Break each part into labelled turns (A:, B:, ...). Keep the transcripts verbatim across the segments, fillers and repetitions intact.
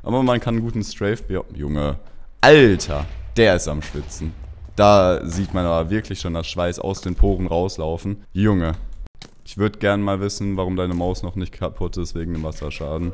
A: Aber man kann einen guten Strafe... Ja, Junge. Alter, der ist am Schwitzen. Da sieht man aber wirklich schon das Schweiß aus den Poren rauslaufen. Junge. Ich würde gern mal wissen, warum deine Maus noch nicht kaputt ist wegen dem Wasserschaden.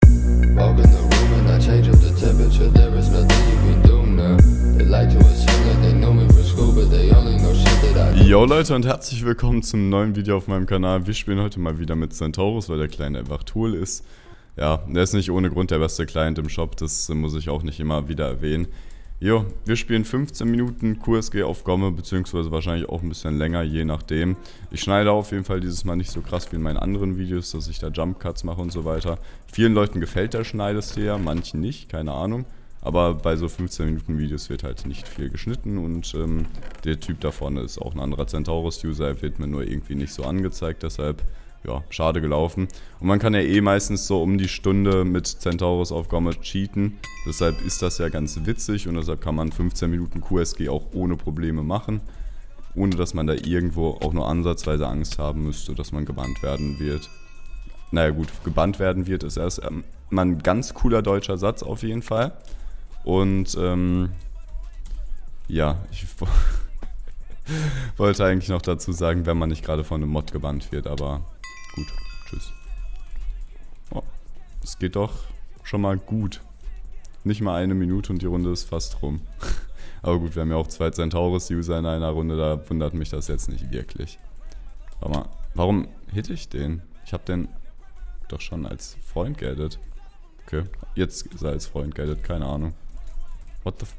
A: Yo Leute und herzlich willkommen zum neuen Video auf meinem Kanal. Wir spielen heute mal wieder mit Centaurus, weil der Client einfach Tool ist. Ja, der ist nicht ohne Grund der beste Client im Shop, das muss ich auch nicht immer wieder erwähnen. Jo, wir spielen fünfzehn Minuten Q S G auf Gomme, beziehungsweise wahrscheinlich auch ein bisschen länger, je nachdem. Ich schneide auf jeden Fall dieses Mal nicht so krass wie in meinen anderen Videos, dass ich da Jump Cuts mache und so weiter. Vielen Leuten gefällt der Schneidestil ja, manchen nicht, keine Ahnung. Aber bei so fünfzehn Minuten Videos wird halt nicht viel geschnitten und ähm, der Typ da vorne ist auch ein anderer Centaurus-User, er wird mir nur irgendwie nicht so angezeigt, deshalb, ja, schade gelaufen. Und man kann ja eh meistens so um die Stunde mit Centaurus auf Gomme cheaten, deshalb ist das ja ganz witzig und deshalb kann man fünfzehn Minuten Q S G auch ohne Probleme machen, ohne dass man da irgendwo auch nur ansatzweise Angst haben müsste, dass man gebannt werden wird. Naja gut, gebannt werden wird ist erst ähm, mal ein ganz cooler deutscher Satz auf jeden Fall. Und, ähm, ja, ich wollte eigentlich noch dazu sagen, wenn man nicht gerade von einem Mod gebannt wird, aber gut, tschüss. Oh, es geht doch schon mal gut. Nicht mal eine Minute und die Runde ist fast rum. Aber gut, wir haben ja auch zwei Centaurus-User in einer Runde, da wundert mich das jetzt nicht wirklich. Aber warum hitte ich den? Ich habe den doch schon als Freund geaddet. Okay, jetzt ist er als Freund geaddet, keine Ahnung. What the f...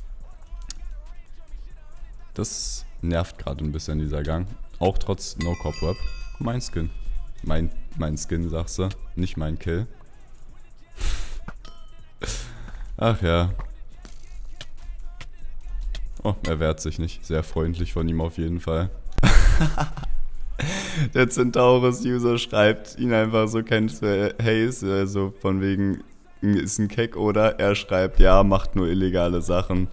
A: Das nervt gerade ein bisschen, dieser Gang. Auch trotz No-Cop-Web. Mein Skin. Mein, mein Skin, sagst du. Nicht mein Kill. Ach ja. Oh, er wehrt sich nicht. Sehr freundlich von ihm auf jeden Fall. Der Centaurus-User schreibt ihn einfach so, kennst du Haze, also von wegen, ist ein Keck oder? Er schreibt, ja, macht nur illegale Sachen.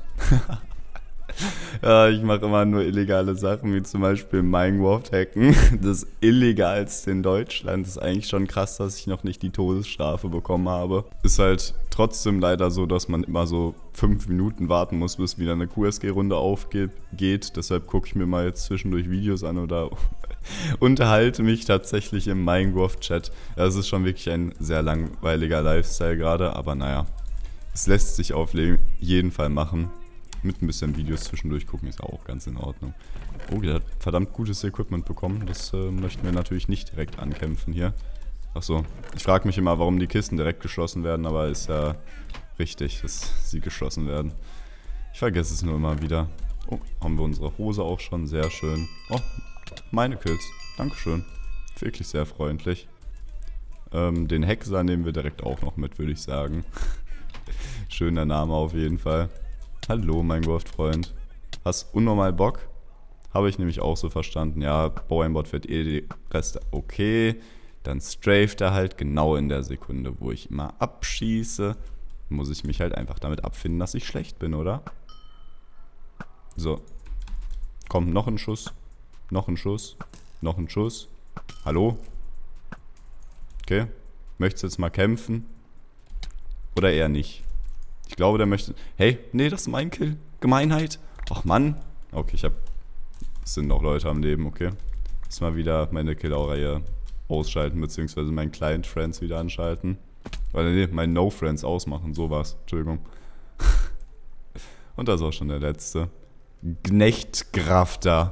A: Ja, ich mache immer nur illegale Sachen, wie zum Beispiel Minecraft hacken. Das illegalste in Deutschland. Das ist eigentlich schon krass, dass ich noch nicht die Todesstrafe bekommen habe. Ist halt trotzdem leider so, dass man immer so fünf Minuten warten muss, bis wieder eine Q S G-Runde aufgeht. Geht. Deshalb gucke ich mir mal jetzt zwischendurch Videos an oder unterhalte mich tatsächlich im Minecraft-Chat. Das ist schon wirklich ein sehr langweiliger Lifestyle gerade, aber naja. Es lässt sich auf jeden Fall machen. Mit ein bisschen Videos zwischendurch gucken ist auch ganz in Ordnung. Oh, der hat verdammt gutes Equipment bekommen. Das äh, möchten wir natürlich nicht direkt ankämpfen hier. Achso, ich frage mich immer, warum die Kisten direkt geschlossen werden, aber ist ja richtig, dass sie geschlossen werden. Ich vergesse es nur immer wieder. Oh, haben wir unsere Hose auch schon, sehr schön. Oh, meine Kills, dankeschön. Wirklich sehr freundlich. Ähm, den Hexer nehmen wir direkt auch noch mit, würde ich sagen. Schöner Name auf jeden Fall. Hallo, mein Minecraft-Freund. Hast unnormal Bock? Habe ich nämlich auch so verstanden. Ja, Bauernbot wird eh die Reste. Okay, dann straft er halt genau in der Sekunde, wo ich immer abschieße. Muss ich mich halt einfach damit abfinden, dass ich schlecht bin, oder? So. Komm, noch ein Schuss. Noch ein Schuss. Noch ein Schuss. Hallo? Okay. Möchtest du jetzt mal kämpfen? Oder eher nicht? Ich glaube, der möchte... Hey, nee, das ist mein Kill. Gemeinheit. Ach, Mann. Okay, ich hab... Es sind noch Leute am Leben, okay. Jetzt mal wieder meine Kill-Aura hier ausschalten, beziehungsweise meinen Client-Friends wieder anschalten. Oder nee, meinen No-Friends ausmachen, sowas. Entschuldigung. Und das ist auch schon der letzte. Gnechtgrafter.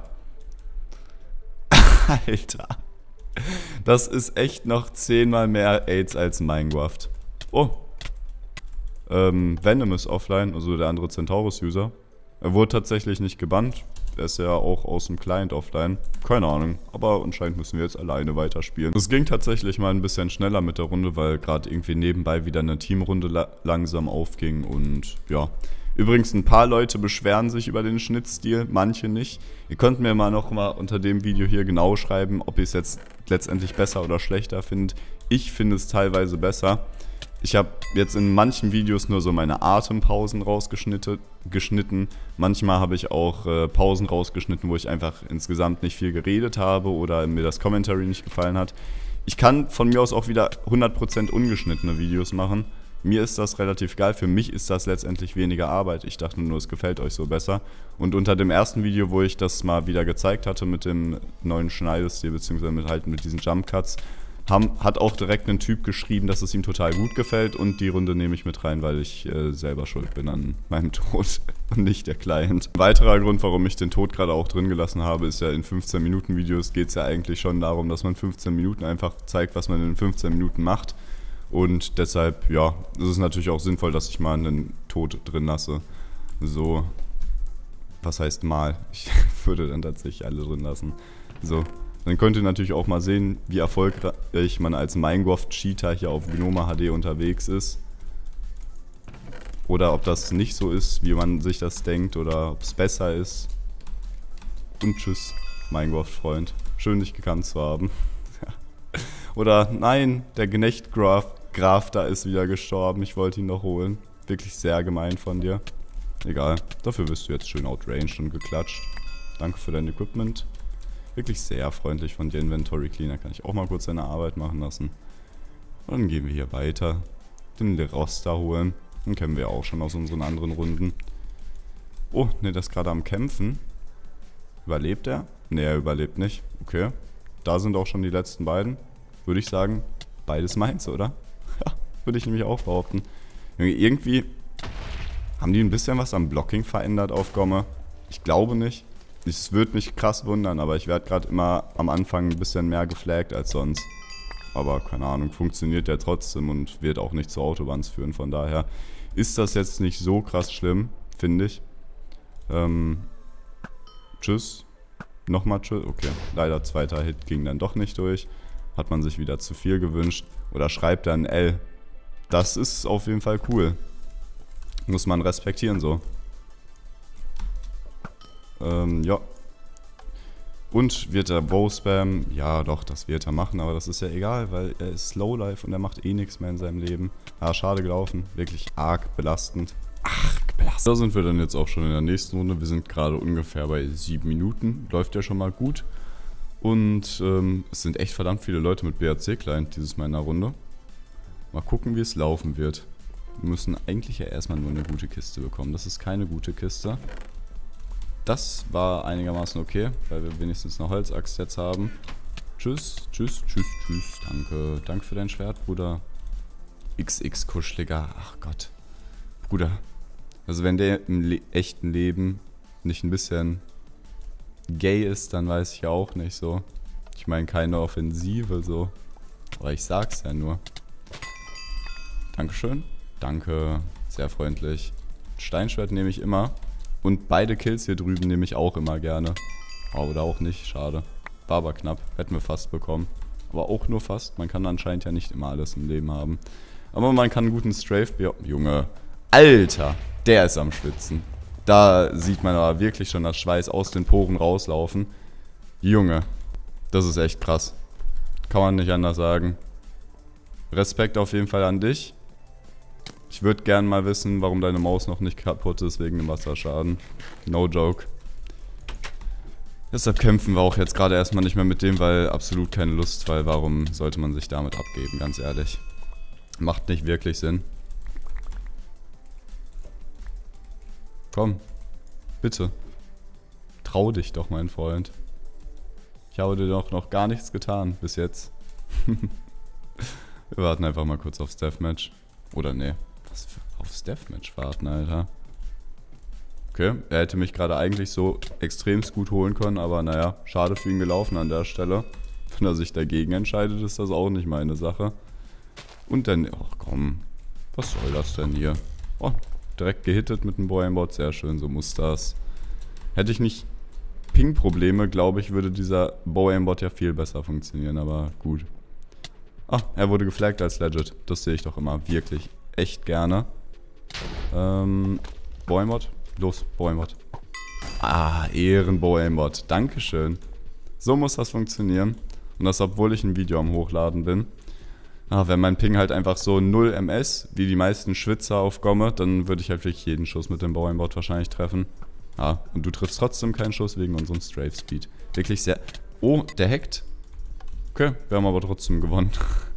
A: Alter. Das ist echt noch zehnmal mehr AIDS als Minecraft. Oh. Ähm, Venom ist offline, also der andere Centaurus-User. Er wurde tatsächlich nicht gebannt. Er ist ja auch aus dem Client offline. Keine Ahnung, aber anscheinend müssen wir jetzt alleine weiterspielen. Es ging tatsächlich mal ein bisschen schneller mit der Runde, weil gerade irgendwie nebenbei wieder eine Teamrunde la langsam aufging und ja. Übrigens, ein paar Leute beschweren sich über den Schnittstil, manche nicht. Ihr könnt mir mal noch mal unter dem Video hier genau schreiben, ob ihr es jetzt letztendlich besser oder schlechter findet. Ich finde es teilweise besser. Ich habe jetzt in manchen Videos nur so meine Atempausen rausgeschnitten. Geschnitten. Manchmal habe ich auch äh, Pausen rausgeschnitten, wo ich einfach insgesamt nicht viel geredet habe oder mir das Commentary nicht gefallen hat. Ich kann von mir aus auch wieder hundert Prozent ungeschnittene Videos machen. Mir ist das relativ geil, für mich ist das letztendlich weniger Arbeit. Ich dachte nur, es gefällt euch so besser. Und unter dem ersten Video, wo ich das mal wieder gezeigt hatte mit dem neuen Schneidestil, beziehungsweise mit, halt mit diesen Jump Cuts, haben, hat auch direkt ein Typ geschrieben, dass es ihm total gut gefällt, und die Runde nehme ich mit rein, weil ich äh, selber schuld bin an meinem Tod und nicht der Client. Ein weiterer Grund, warum ich den Tod gerade auch drin gelassen habe, ist ja, in fünfzehn Minuten Videos geht es ja eigentlich schon darum, dass man fünfzehn Minuten einfach zeigt, was man in fünfzehn Minuten macht. Und deshalb, ja, ist es natürlich auch sinnvoll, dass ich mal einen Tod drin lasse. So, was heißt mal? Ich würde dann tatsächlich alle drin lassen. So. Dann könnt ihr natürlich auch mal sehen, wie erfolgreich man als Minecraft-Cheater hier auf Gnome H D unterwegs ist. Oder ob das nicht so ist, wie man sich das denkt, oder ob es besser ist. Und tschüss, Minecraft-Freund. Schön, dich gekannt zu haben. Oder nein, der Knecht-Graf Graf da ist wieder gestorben, ich wollte ihn noch holen. Wirklich sehr gemein von dir. Egal, dafür wirst du jetzt schön outranged und geklatscht. Danke für dein Equipment. Wirklich sehr freundlich von dir, Inventory Cleaner. Kann ich auch mal kurz seine Arbeit machen lassen. Und dann gehen wir hier weiter. Den Leroster holen. Den kennen wir auch schon aus unseren anderen Runden. Oh, ne, der ist gerade am Kämpfen. Überlebt er? Ne, er überlebt nicht. Okay. Da sind auch schon die letzten beiden. Würde ich sagen, beides meins, oder? Ja, würde ich nämlich auch behaupten. Irgendwie haben die ein bisschen was am Blocking verändert auf Gomme. Ich glaube nicht. Es würde mich krass wundern, aber ich werde gerade immer am Anfang ein bisschen mehr geflaggt als sonst. Aber keine Ahnung, funktioniert ja trotzdem und wird auch nicht zu Autobahns führen. Von daher ist das jetzt nicht so krass schlimm, finde ich. Ähm, tschüss. Nochmal tschüss. Okay, leider zweiter Hit ging dann doch nicht durch. Hat man sich wieder zu viel gewünscht. Oder schreibt dann L. Das ist auf jeden Fall cool. Muss man respektieren so. Ähm, ja. Und wird er Bow-Spam? Ja, doch, das wird er machen, aber das ist ja egal, weil er ist Slowlife und er macht eh nichts mehr in seinem Leben. Ah, schade gelaufen. Wirklich arg belastend. Arg belastend. Da sind wir dann jetzt auch schon in der nächsten Runde. Wir sind gerade ungefähr bei sieben Minuten. Läuft ja schon mal gut. Und ähm, es sind echt verdammt viele Leute mit B R C-Client dieses Mal in der Runde. Mal gucken, wie es laufen wird. Wir müssen eigentlich ja erstmal nur eine gute Kiste bekommen. Das ist keine gute Kiste. Das war einigermaßen okay, weil wir wenigstens eine Holzaxt jetzt haben. Tschüss, tschüss, tschüss, tschüss. Danke. Danke für dein Schwert, Bruder. X X Kuscheliger. Ach Gott. Bruder. Also wenn der im Le- echten Leben nicht ein bisschen gay ist, dann weiß ich ja auch nicht so. Ich meine keine Offensive so. Aber ich sag's ja nur. Dankeschön. Danke. Sehr freundlich. Steinschwert nehme ich immer. Und beide Kills hier drüben nehme ich auch immer gerne. Oh, oder auch nicht, schade. War aber knapp, hätten wir fast bekommen. Aber auch nur fast, man kann anscheinend ja nicht immer alles im Leben haben. Aber man kann einen guten Strafe... Ja, Junge. Alter, der ist am Schwitzen. Da sieht man aber wirklich schon das Schweiß aus den Poren rauslaufen. Junge, das ist echt krass. Kann man nicht anders sagen. Respekt auf jeden Fall an dich. Ich würde gerne mal wissen, warum deine Maus noch nicht kaputt ist wegen dem Wasserschaden. No joke. Deshalb kämpfen wir auch jetzt gerade erstmal nicht mehr mit dem, weil absolut keine Lust, weil warum sollte man sich damit abgeben, ganz ehrlich. Macht nicht wirklich Sinn. Komm, bitte. Trau dich doch, mein Freund. Ich habe dir doch noch gar nichts getan bis jetzt. Wir warten einfach mal kurz aufs Deathmatch. Oder nee. Was für aufs Deathmatch warten, Alter. Okay, er hätte mich gerade eigentlich so extremst gut holen können, aber naja, schade für ihn gelaufen an der Stelle. Wenn er sich dagegen entscheidet, ist das auch nicht meine Sache. Und dann, ach komm, was soll das denn hier? Oh, direkt gehittet mit dem Boy-Aimbot, sehr schön, so muss das. Hätte ich nicht Ping-Probleme, glaube ich, würde dieser Bow-Aimbot ja viel besser funktionieren, aber gut. Ah, er wurde geflaggt als Legit. Das sehe ich doch immer wirklich echt gerne. Ähm, Bow-Aimbot? Los, Bow-Aimbot. Ah, Ehren-Bow-Aimbot. Dankeschön. So muss das funktionieren. Und das, obwohl ich ein Video am Hochladen bin. Ah, wenn mein Ping halt einfach so null M S, wie die meisten Schwitzer auf Gomme, dann würde ich halt wirklich jeden Schuss mit dem Bow-Aimbot wahrscheinlich treffen. Ah, und du triffst trotzdem keinen Schuss wegen unserem Strafe Speed. Wirklich sehr... Oh, der hackt. Okay, wir haben aber trotzdem gewonnen.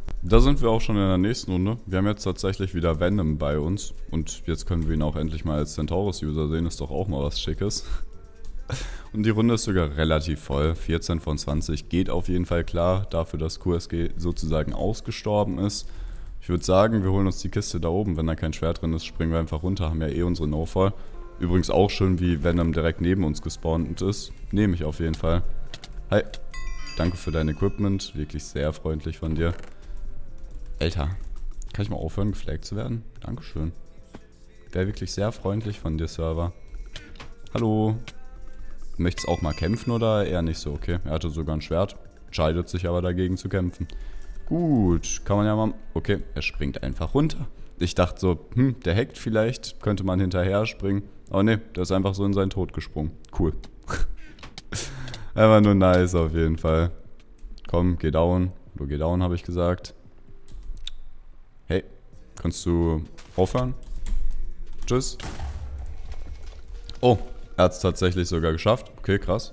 A: Da sind wir auch schon in der nächsten Runde. Wir haben jetzt tatsächlich wieder Venom bei uns. Und jetzt können wir ihn auch endlich mal als Centaurus-User sehen. Ist doch auch mal was Schickes. Und die Runde ist sogar relativ voll. vierzehn von zwanzig geht auf jeden Fall klar. Dafür, dass Q S G sozusagen ausgestorben ist. Ich würde sagen, wir holen uns die Kiste da oben. Wenn da kein Schwert drin ist, springen wir einfach runter. Haben ja eh unsere No-Fall. Übrigens auch schön, wie Venom direkt neben uns gespawnt ist. Nehme ich auf jeden Fall. Hi. Danke für dein Equipment. Wirklich sehr freundlich von dir. Alter, kann ich mal aufhören, geflaggt zu werden? Dankeschön. Wäre wirklich sehr freundlich von dir, Server. Hallo. Möchtest auch mal kämpfen oder eher nicht so? Okay, er hatte sogar ein Schwert. Entscheidet sich aber dagegen zu kämpfen. Gut, kann man ja mal... Okay, er springt einfach runter. Ich dachte so, hm, der hackt vielleicht. Könnte man hinterher springen. Aber ne, der ist einfach so in seinen Tod gesprungen. Cool. Einfach nur nice auf jeden Fall. Komm, geh down. Du geh down, habe ich gesagt. Hey, kannst du aufhören? Tschüss. Oh, er hat es tatsächlich sogar geschafft. Okay, krass.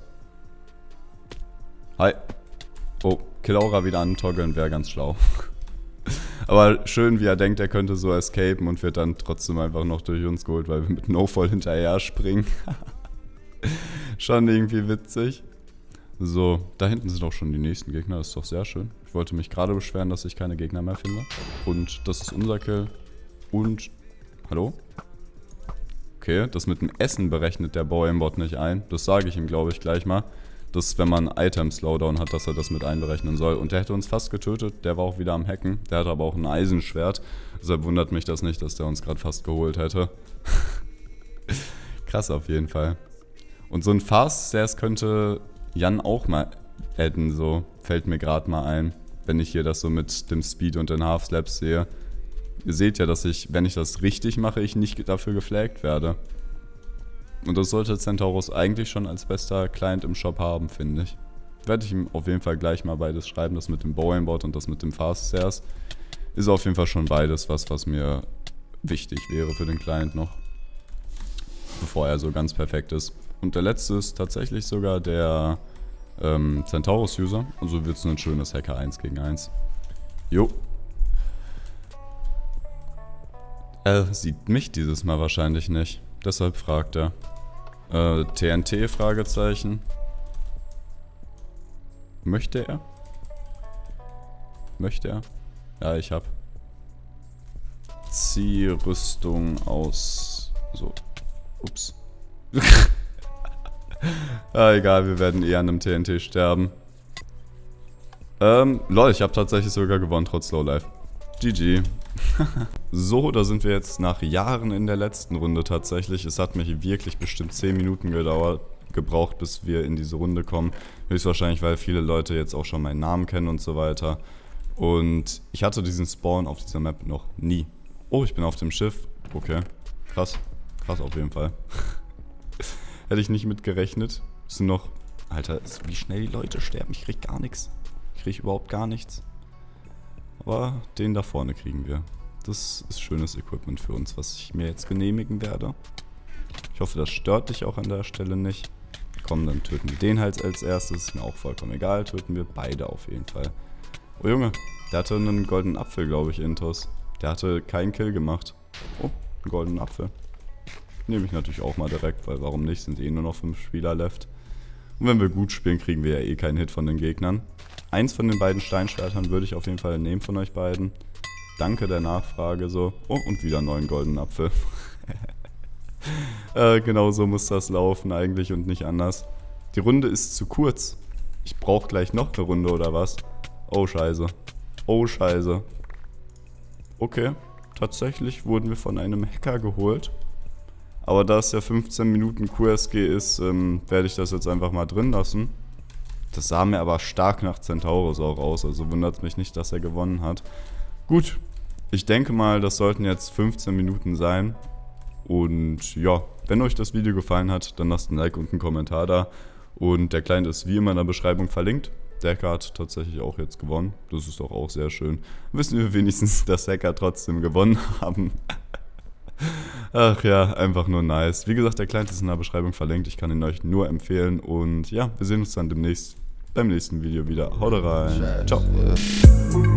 A: Hi. Oh, Killaura wieder antoggeln wäre ganz schlau. Aber schön, wie er denkt, er könnte so escapen und wird dann trotzdem einfach noch durch uns geholt, weil wir mit No-Fall hinterher springen. Schon irgendwie witzig. So, da hinten sind auch schon die nächsten Gegner, das ist doch sehr schön. Ich wollte mich gerade beschweren, dass ich keine Gegner mehr finde. Und das ist unser Kill. Und... Hallo? Okay, das mit dem Essen berechnet der Bow-Aimbot nicht ein. Das sage ich ihm, glaube ich, gleich mal. Dass, wenn man Item-Slowdown hat, dass er das mit einberechnen soll. Und der hätte uns fast getötet, der war auch wieder am Hacken. Der hat aber auch ein Eisenschwert. Deshalb wundert mich das nicht, dass der uns gerade fast geholt hätte. Krass auf jeden Fall. Und so ein Fast Stairs könnte Jan auch mal adden, so. Fällt mir gerade mal ein, wenn ich hier das so mit dem Speed und den Half Slaps sehe. Ihr seht ja, dass ich, wenn ich das richtig mache, ich nicht dafür geflaggt werde. Und das sollte Centaurus eigentlich schon als bester Client im Shop haben, finde ich. Werde ich ihm auf jeden Fall gleich mal beides schreiben, das mit dem Bow-Aimbot und das mit dem Fast Stairs. Ist auf jeden Fall schon beides was, was mir wichtig wäre für den Client noch. Bevor er so ganz perfekt ist. Und der letzte ist tatsächlich sogar der ähm, Centaurus-User. Also wird es ein schönes Hacker eins gegen eins. Jo. Er sieht mich dieses Mal wahrscheinlich nicht. Deshalb fragt er. Äh, T N T? Fragezeichen. Möchte er? Möchte er? Ja, ich hab. Zieh Rüstung aus. So. Ups. Ah, egal, wir werden eher an einem T N T sterben. Ähm, lol, ich habe tatsächlich sogar gewonnen, trotz Lowlife. G G. So, da sind wir jetzt nach Jahren in der letzten Runde tatsächlich. Es hat mich wirklich bestimmt zehn Minuten gedauert, gebraucht, bis wir in diese Runde kommen. Höchstwahrscheinlich, weil viele Leute jetzt auch schon meinen Namen kennen und so weiter. Und ich hatte diesen Spawn auf dieser Map noch nie. Oh, ich bin auf dem Schiff. Okay, krass. Krass auf jeden Fall. Hätte ich nicht mit gerechnet. Es sind noch... Alter, wie schnell die Leute sterben. Ich krieg gar nichts. Ich krieg überhaupt gar nichts. Aber den da vorne kriegen wir. Das ist schönes Equipment für uns, was ich mir jetzt genehmigen werde. Ich hoffe, das stört dich auch an der Stelle nicht. Komm, dann töten wir den halt als erstes. Ist mir auch vollkommen egal. Töten wir beide auf jeden Fall. Oh Junge, der hatte einen goldenen Apfel, glaube ich, Intos. Der hatte keinen Kill gemacht. Oh, einen goldenen Apfel. Nehme ich natürlich auch mal direkt, weil warum nicht, sind eh nur noch fünf Spieler left. Und wenn wir gut spielen, kriegen wir ja eh keinen Hit von den Gegnern. Eins von den beiden Steinschwertern würde ich auf jeden Fall nehmen von euch beiden. Danke der Nachfrage so. Oh, und wieder einen neuen goldenen Apfel. äh, genau so muss das laufen eigentlich und nicht anders. Die Runde ist zu kurz. Ich brauche gleich noch eine Runde oder was? Oh scheiße. Oh scheiße. Okay, tatsächlich wurden wir von einem Hacker geholt. Aber da es ja fünfzehn Minuten Q S G ist, ähm, werde ich das jetzt einfach mal drin lassen. Das sah mir aber stark nach Centaurus auch aus, also wundert es mich nicht, dass er gewonnen hat. Gut, ich denke mal, das sollten jetzt fünfzehn Minuten sein. Und ja, wenn euch das Video gefallen hat, dann lasst ein Like und einen Kommentar da. Und der Client ist wie immer in der Beschreibung verlinkt. Der Hacker hat tatsächlich auch jetzt gewonnen. Das ist doch auch sehr schön. Wissen wir wenigstens, dass Hacker trotzdem gewonnen haben. Ach ja, einfach nur nice. Wie gesagt, der Client ist in der Beschreibung verlinkt. Ich kann ihn euch nur empfehlen. Und ja, wir sehen uns dann demnächst beim nächsten Video wieder. Haut rein. Ciao.